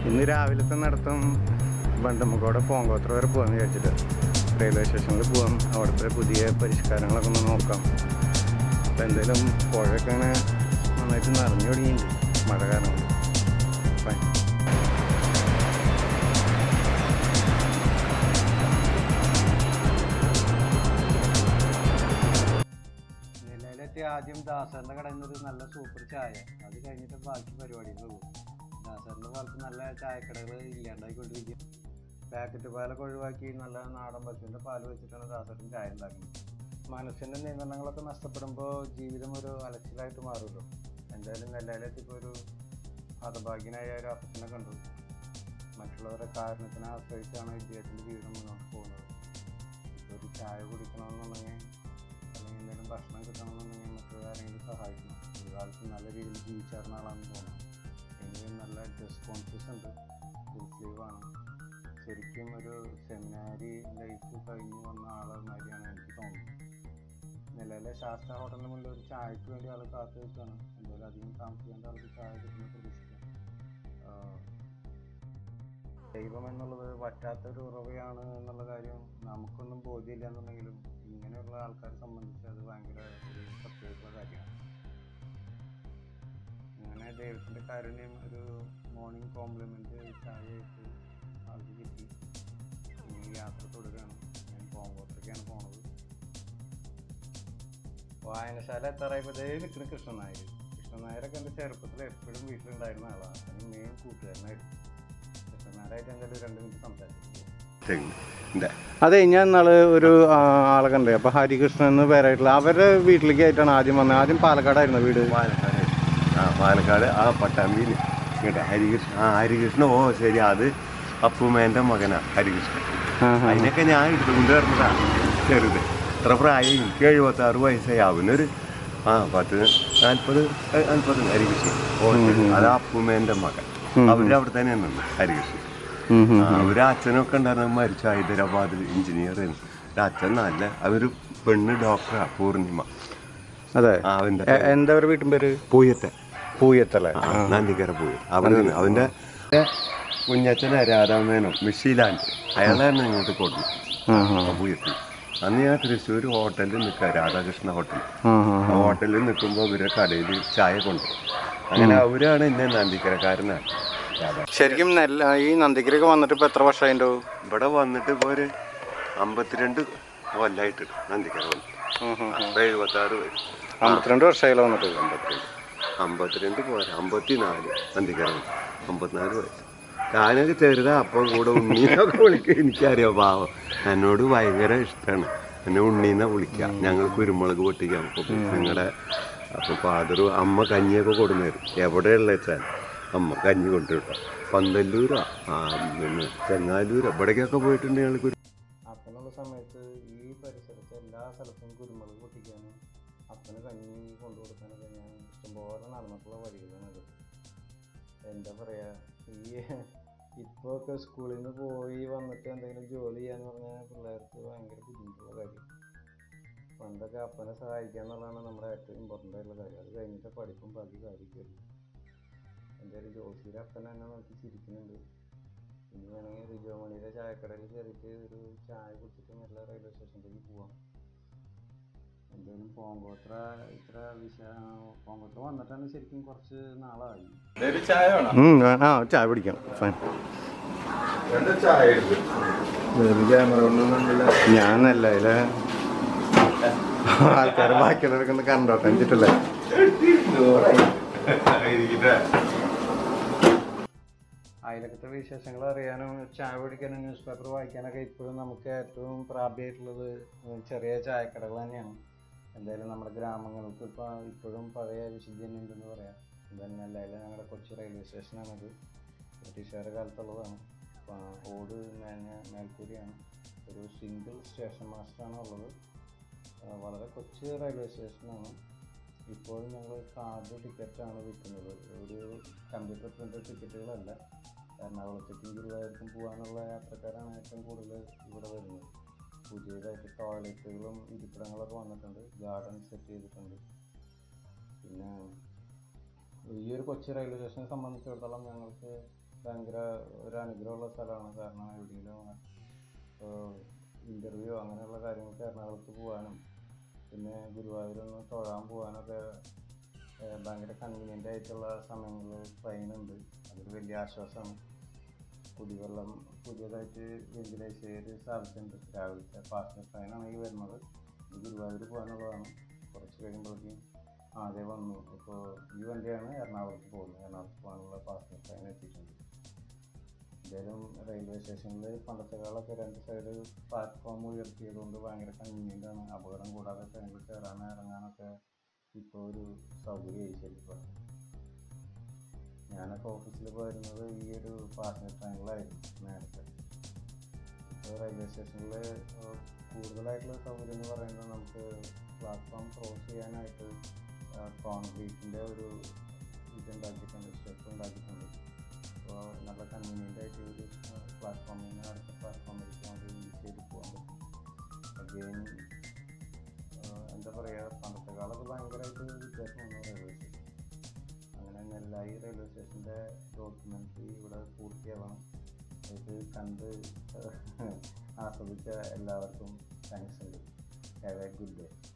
ഇന്ന് രാവിലത്തെ നടത്തം വണ്ടമ്മക്കോടെ പോങ്കോത്ര വരെ പോകാമെന്ന് വിചാരിച്ചിട്ട് റെയിൽവേ സ്റ്റേഷനിൽ പോകാം. അവിടുത്തെ പുതിയ പരിഷ്കാരങ്ങളൊക്കെ ഒന്ന് നോക്കാം. അപ്പം എന്തായാലും പുഴയൊക്കെ അങ്ങനെ നന്നായിട്ട് നിറഞ്ഞു തുടങ്ങിയിട്ടുണ്ട് മഴ കാരണം. നിലയിലെത്തി ആദ്യം ദാസറിൻ്റെ കടയിൽ നിന്നൊരു നല്ല സൂപ്പർ ചായ, അത് കഴിഞ്ഞിട്ട് ബാക്കി പരിപാടികൾ പോകും. ദാസറിൻ്റെ കാലത്ത് നല്ല ചായക്കടകൾ ഇല്ലാണ്ടായിക്കൊണ്ടിരിക്കും. പാക്കറ്റ് പാലൊക്കെ ഒഴിവാക്കി നല്ല നാടൻ പശുവിൻ്റെ പാല് വെച്ചിട്ടാണ് ദാസറിന് ചായ ഉണ്ടാക്കുന്നത്. മനസ്സിൻ്റെ നിയന്ത്രണങ്ങളൊക്കെ നഷ്ടപ്പെടുമ്പോൾ ജീവിതം ഒരു അലച്ചിലായിട്ട് മാറുമല്ലോ. എന്തായാലും നെല്ലയിലെത്തിപ്പോൾ ഒരു ഹതഭാഗ്യനായ ഒരു അപ്പച്ചനെ കണ്ടു. മറ്റുള്ളവരുടെ കാരണത്തിനെ ആശ്രയിച്ചാണ് ഇദ്ദേഹത്തിൻ്റെ ജീവിതം മുന്നോട്ട് പോകുന്നത്. ഇപ്പോൾ ഒരു ചായ കുടിക്കണമെന്നുണ്ടെങ്കിൽ അല്ലെങ്കിൽ എന്തെങ്കിലും ഭക്ഷണം കിട്ടണമെന്നുണ്ടെങ്കിൽ മറ്റുള്ളവരെങ്കിലും സഹായിക്കണം. ഒരു കാലത്ത് നല്ല രീതിയിൽ ജീവിച്ചാർന്ന ആളാണെന്ന് തോന്നുന്നു. എനിക്ക് നല്ല ഡ്രസ് കോൺഷ്യസ് ഉണ്ട്, ഫുൾ സ്ലീവാണ്. ശരിക്കും ഒരു സെമിനാരി ലൈഫ് കഴിഞ്ഞ് വന്ന ആളെമാതിരിയാണ് എനിക്ക് തോന്നുന്നത്. നിലവിലെ ശാസ്ത്ര ഹോട്ടലിന് മുന്നിൽ ഒരു ചായക്ക് വേണ്ടി ആൾ കാത്തു വെച്ചാണ്. എന്തായാലും അധികം താമസിക്കേണ്ട ആൾക്ക് ചായ കിട്ടുന്ന പ്രതീക്ഷിക്കാം. ദൈവം എന്നുള്ളത് വറ്റാത്തൊരു ഉറവയാണ് എന്നുള്ള കാര്യം നമുക്കൊന്നും ബോധ്യമില്ല എന്നുണ്ടെങ്കിലും ഇങ്ങനെയുള്ള ആൾക്കാരെ സംബന്ധിച്ച് അത് ഭയങ്കര ഒരു പ്രത്യേകത കാര്യമാണ്. അങ്ങനെ ദൈവത്തിൻ്റെ കാരുണ്യം ഒരു മോർണിംഗ് കോംപ്ലിമെൻറ്റ് ചായയായിട്ട് ആൾക്ക് കിട്ടി. ഇനി യാത്ര തുടരുകയാണ്. ഞാൻ പോങ്കോത്രയ്ക്കാണ് പോണത്. വായനശാല എത്താറായപ്പോൾ നിൽക്കുന്ന കൃഷ്ണൻ നായരൊക്കെ എൻ്റെ ചെറുപ്പത്തിൽ എപ്പോഴും വീട്ടിലുണ്ടായിരുന്ന ആളാണ്. അതിന് മെയിൻ കൂട്ടുകാരനായിരുന്നു. കൃഷ്ണൻ നായരായിട്ട് എന്തായാലും 2 മിനിറ്റ് സംസാരിച്ചു. അതെ, ഞാൻ ഇന്നാൾ ഒരു ആളെ കണ്ടേ. അപ്പോൾ ഹരികൃഷ്ണൻ എന്ന് പേരായിട്ടുള്ള അവരുടെ വീട്ടിലേക്ക് ആയിട്ടാണ് ആദ്യം വന്നത്. ആദ്യം പാലക്കാടായിരുന്നു വീട്. പാലക്കാട് ആ പട്ടാമ്പിയിൽ കേട്ടോ ഹരികൃഷ്ണൻ. ഓ ശരി, അത് അപ്പുമേൻ്റെ മകനാണ് ഹരികൃഷ്ണൻ. അതിനൊക്കെ ഞാൻ എടുത്തുകൊണ്ട് വരുന്നതാണ് ചെറുത്. എത്ര പ്രായം? എനിക്ക് 76 വയസ്സായി. അവനൊരു 40 ഹരികൃഷ്ണൻ. അത് അപ്പുമേൻ്റെ മകൻ. അവരവിടെ തന്നെയാണ് നിന്ന് ഹരികൃഷ്ണൻ. അവര് അച്ഛനൊക്കെ ഉണ്ടായിരുന്നു, മരിച്ച ഹൈദരാബാദിൽ എഞ്ചിനീയർ ആയിരുന്നു. അച്ഛൻ നല്ല അവര് പെണ്ണ് ഡോക്ടറാണ്, പൂർണിമ. അതെ, എന്താ പറയുക വീട്ടും പേര്? പൂയത്തല്ലേ, നന്ദിക്കര പൂയ. അവന്റെ കുഞ്ഞച്ഛനെ രാധാമേനോ മിഷീലാൻഡ് അയാളായിരുന്നു ഇങ്ങോട്ട് കൊടുത്തു പൂയത്തിൽ. അന്ന് ഞാൻ തൃശ്ശൂർ ഹോട്ടലിൽ നിൽക്കുക, രാധാകൃഷ്ണ ഹോട്ടൽ. ആ ഹോട്ടലിൽ നിൽക്കുമ്പോൾ ഇവരുടെ കടയിൽ ചായ കൊണ്ടു. അങ്ങനെ അവരാണ് എന്നെ നന്ദിക്കരക്കാരനാണ്. ശരിക്കും ഈ നന്ദിക്കരയൊക്കെ വന്നിട്ട് ഇപ്പോൾ എത്ര വർഷമായിട്ടോ? ഇവിടെ വന്നിട്ട് ഇപ്പോൾ ഒരു 52 കൊല്ലമായിട്ട് നന്ദിക്കര വന്നിട്ട്. 76 വരും. 52 വർഷമായില്ല വന്നിട്ട്. 52 പോരാ, 54 നന്ദിക്കര വന്നു. 54 വയസ്സ്. ഞാനൊക്കെ ചെറുതാ. അപ്പം കൂടെ ഉണ്ണീന്നൊക്കെ വിളിക്കുക. എനിക്കറിയാം, പാവം എന്നോട് ഭയങ്കര ഇഷ്ടമാണ്. എന്നെ ഉണ്ണീന്നാ വിളിക്കുക. ഞങ്ങൾ കുരുമുളക് പൊട്ടിക്കാൻ പോകും. ഞങ്ങളുടെ അപ്പോൾ ഫാദറും അമ്മ കഞ്ഞിയൊക്കെ കൊടുന്നേരും. എവിടെയുള്ള വെച്ചാൽ അമ്മ കഞ്ഞി കൊണ്ടുവിട്ടോ. പന്തല്ലൂരോ പിന്നെ ചെങ്ങാലൂരോ ഇവിടേക്കൊക്കെ പോയിട്ടുണ്ട് ഞങ്ങൾ. അപ്പനുള്ള സമയത്ത് ഈ പരിസരത്ത് എല്ലാ സ്ഥലത്തും കുരുമുളക് പൊട്ടിക്കാനും അപ്പന് കഞ്ഞി കൊണ്ടുകൊടുക്കാനൊക്കെ ഞാൻ ഇഷ്ടംപോലെ നടന്നിട്ടുള്ള വഴികളാണത്. എന്താ പറയുക, ഇപ്പോൾ ഒക്കെ സ്കൂളിൽ നിന്ന് പോയി വന്നിട്ട് എന്തെങ്കിലും ജോലി ചെയ്യാന്ന് പറഞ്ഞാൽ പിള്ളേർക്ക് ഭയങ്കര ബുദ്ധിമുട്ടുള്ള കാര്യം. പണ്ടൊക്കെ അപ്പനെ സഹായിക്കുക എന്നുള്ളതാണ് നമ്മുടെ ഏറ്റവും ഇമ്പോർട്ടൻ്റ് ആയിട്ടുള്ള കാര്യം. അത് കഴിഞ്ഞിട്ട് പഠിപ്പും ബാക്കി കാര്യമൊക്കെ വരും. എന്തായാലും ജോസിയുടെ അപ്പൻ എന്നെ നോക്കി ചിരിക്കുന്നുണ്ട്. ഇനി വേണമെങ്കിൽ റിജോമണിയുടെ ചായക്കടയിൽ കയറിയിട്ട് ഒരു ചായ കുടിച്ചിട്ട് നല്ല റെയിൽവേ സ്റ്റേഷനിലേക്ക് പോവാം. എന്തായാലും പോങ്കോത്ര പോങ്കോത്ര വന്നിട്ടാണ് ശരിക്കും കുറച്ച് നാളായി. ചായ പിടിക്കാം. ഞാനല്ല ഇതിലെ ആൾക്കാർ ബാക്കിയുള്ളവരൊക്കെ ഒന്ന് കണ്ടോട്ടെ വെച്ചിട്ടല്ലേ. അയലക്കത്തെ വിശേഷങ്ങൾ അറിയാനും ചായ കുടിക്കാനും ന്യൂസ് പേപ്പർ വായിക്കാനൊക്കെ ഇപ്പോഴും നമുക്ക് ഏറ്റവും പ്രാപ്യമായിട്ടുള്ളത് ചെറിയ ചായക്കടകൾ തന്നെയാണ്. എന്തായാലും നമ്മുടെ ഗ്രാമങ്ങൾക്ക് ഇപ്പോഴും പഴയ വിശുദ്ധി തന്നെ ഉണ്ടെന്ന് പറയാം. എന്തായാലും നെല്ലയിലെ ഞങ്ങളുടെ കൊച്ചി റെയിൽവേ സ്റ്റേഷനാണത്. ബ്രിട്ടീഷുകാരുടെ കാലത്തുള്ളതാണ്. ഓട് മേൽക്കൂരിയാണ്. ഒരു സിംഗിൾ സ്റ്റേഷൻ മാസ്റ്ററാണ് ഉള്ളത്. വളരെ കൊച്ചു റെയിൽവേ സ്റ്റേഷനാണ്. ഇപ്പോഴും ഞങ്ങൾ കാർഡ് ടിക്കറ്റാണ് വിൽക്കുന്നത്. ഒരു കമ്പ്യൂട്ടർ പ്രിൻ്റഡ് ടിക്കറ്റുകളല്ല. എറണാകുളത്തേക്കും ഗുരുവായൂർക്കും പോകാനുള്ള യാത്രക്കാരാണ് ഏറ്റവും കൂടുതൽ ഇവിടെ വരുന്നത്. പുതിയതായിട്ട് ടോയ്ലറ്റുകളും ഇരിപ്പിടങ്ങളൊക്കെ വന്നിട്ടുണ്ട്. ഗാർഡൻ സെറ്റ് ചെയ്തിട്ടുണ്ട്. പിന്നെ ഈ ഒരു കൊച്ചി റെയിൽവേ സ്റ്റേഷനെ സംബന്ധിച്ചിടത്തോളം ഞങ്ങൾക്ക് ഭയങ്കര ഒരു അനുഗ്രഹമുള്ള സ്ഥലമാണ്. കാരണം എവിടെയെങ്കിലും ഇൻ്റർവ്യൂ അങ്ങനെയുള്ള കാര്യങ്ങൾക്ക് എറണാകുളത്ത് പോകാനും പിന്നെ ഗുരുവായൂരൊന്ന് തൊഴാൻ പോകാനൊക്കെ ഭയങ്കര കൺവീനിയൻ്റ് ആയിട്ടുള്ള സമയങ്ങളിൽ ട്രെയിനുണ്ട്. അതൊരു വലിയ ആശ്വാസമാണ്. കുടിവെള്ളം പുതിയതായിട്ട് വെന്റിലൈസ് ചെയ്ത് സ്ഥാപിച്ചിട്ടുണ്ട്. രാവിലത്തെ പാസഞ്ചർ ട്രെയിനാണ് ഈ വരുന്നത്. ഇത് ഗുരുവായൂർ പോകാനുള്ളതാണ്. കുറച്ച് കഴിയുമ്പോഴേക്കും അതേ വന്നു. ഇപ്പോൾ ഈ വണ്ടിയാണ് എറണാകുളത്ത് പോകുന്നത്. എറണാകുളത്ത് പോകാനുള്ള പാസഞ്ചർ ട്രെയിൻ എത്തിയിട്ടുണ്ട്. എന്തായാലും റെയിൽവേ സ്റ്റേഷനിൽ പണ്ടത്തെ കാലമൊക്കെ 2 സൈഡ് പ്ലാറ്റ്ഫോം ഉയർത്തിയതുകൊണ്ട് ഭയങ്കര കൺവീനിയൻ്റ് ആണ്. അപകടം കൂടാതെ ട്രെയിനിൽ കയറാനും ഇറങ്ങാനൊക്കെ ഇപ്പോൾ ഒരു സൗകര്യമായി ശരിക്കും. ഞാനൊക്കെ ഓഫീസിൽ പോയിരുന്നത് ഈ ഒരു പാസഞ്ചർ ട്രെയിനിലായിരുന്നു നേരത്തെ. ഇപ്പോൾ റെയിൽവേ സ്റ്റേഷനിൽ കൂടുതലായിട്ടുള്ള സൗകര്യം എന്ന് പറയുന്നത് നമുക്ക് പ്ലാറ്റ്ഫോം ക്രോസ് ചെയ്യാനായിട്ട് കോൺക്രീറ്റിൻ്റെ ഒരു ഇതുണ്ടാക്കിയിട്ടുണ്ട്, സ്റ്റെപ്പ് ഉണ്ടാക്കിയിട്ടുണ്ട്. അപ്പോൾ നല്ല കൺവീനിയൻ്റ് ആയിട്ട് ഒരു പ്ലാറ്റ്ഫോമിൽ നിന്ന് അടുത്ത പ്ലാറ്റ്ഫോമിലേക്ക് നമുക്ക് യൂസ് ചെയ്ത് പോകാൻ പറ്റും. അഗെയിൻ എന്താ പറയുക, പണ്ടത്തെ കാലത്ത് ഭയങ്കരമായിട്ട് വ്യത്യാസം വന്നു റെയിൽവേ സ്റ്റേഷൻ. അങ്ങനെ നെല്ലായി റെയിൽവേ സ്റ്റേഷൻ്റെ ഡോക്യുമെൻ്ററി ഇവിടെ പൂർത്തിയാവണം. ഇത് കണ്ട് ആസ്വദിച്ച എല്ലാവർക്കും താങ്ക്സ് ഉണ്ട്. Have a good day.